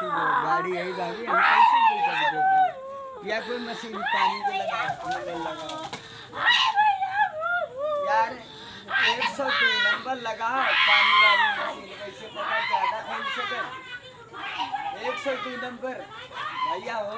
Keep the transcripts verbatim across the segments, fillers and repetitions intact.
उसकी गाड़ी यही भागी, हम कैसे पैसा देंगे? या कोई मशीन पानी को लगा लगा यार, एक सौ दो नंबर लगा पानी वाली मशीन, कैसे पता ज्यादा खोल सके? एक सौ दो नंबर भैया हो।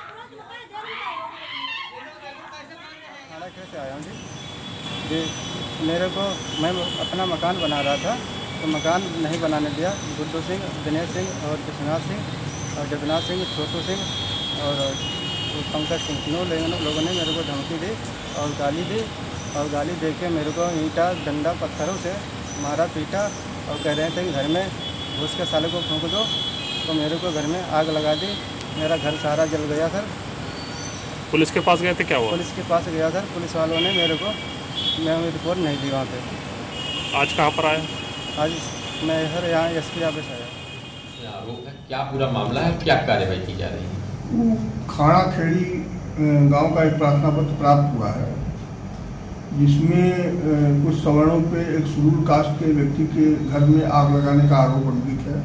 खाना कैसे आया हूँ जी जी मेरे को, मैं अपना मकान बना रहा था तो मकान नहीं बनाने दिया। गुड्डू सिंह, दिनेश सिंह और विश्वनाथ सिंह और जगन्नाथ सिंह, छोटू सिंह और पंकज सिंह, नौ लोगों ने मेरे को धमकी दी और गाली दी और गाली दे के मेरे को ईंटा डंडा पत्थरों से मारा पीटा और कह रहे थे कि घर में घुस के साले को फूंक दो। तो मेरे को घर में आग लगा दी, मेरा घर सारा जल गया सर। पुलिस के पास गए थे, क्या हुआ? पुलिस के पास गया सर, पुलिस वालों ने मेरे को, मैं रिपोर्ट नहीं दी वहाँ पे। आज कहाँ पर आया? आज मैं सर यहाँ एस पी ऑफिस आया। आरोप है, क्या पूरा मामला है, क्या कार्रवाई की जा रही है? खाड़ा खेड़ी गांव का एक प्रार्थना पत्र प्राप्त हुआ है जिसमें कुछ सवर्णों पे एक शेड्यूल कास्ट के व्यक्ति के घर में आग लगाने का आरोप अंकित है।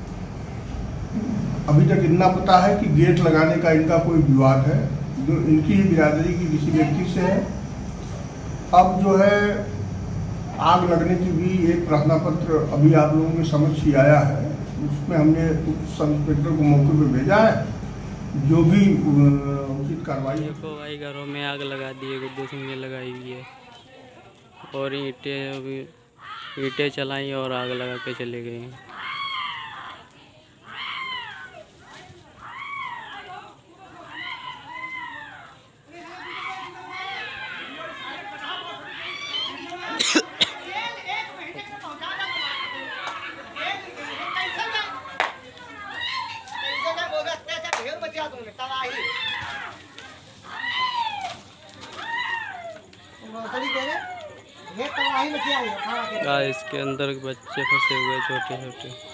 अभी तक इतना पता है कि गेट लगाने का इनका कोई विवाद है जो इनकी ही बिरादरी की किसी व्यक्ति से है। अब जो है आग लगने की भी एक प्रार्थना पत्र अभी आप लोगों के समझ ही आया है, उसमें हमने सब इंस्पेक्टर को मौके पर भेजा है, जो भी उचित कार्रवाई। देखो भाई, घरों में आग लगा दी है, गुड्डू सिंह ने लगाई हुई है और ईंटें अभी ईंटें चलाई और आग लगा के चले गए हैं। इसके अंदर बच्चे फंसे हुए छोटे छोटे।